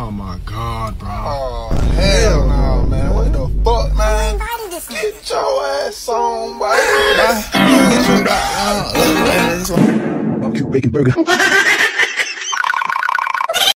Oh my God, bro. Oh, hell no, man. What the fuck, man? Get your ass on, boy. Barbecue bacon burger.